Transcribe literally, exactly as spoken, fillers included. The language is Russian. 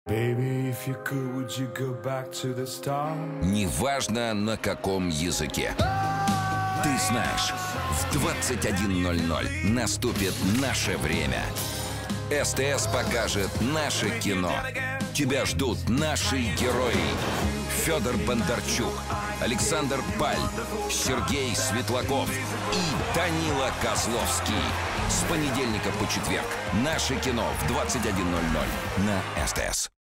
Baby, if you could, would you go back to the start? Неважно, на каком языке. Ты знаешь, в двадцать один ноль ноль наступит наше время. СТС покажет наше кино. Тебя ждут наши герои. Федор Бондарчук, Александр Паль, Сергей Светлаков и Данила Козловский. С понедельника по четверг наше кино в двадцать один ноль ноль на СТС.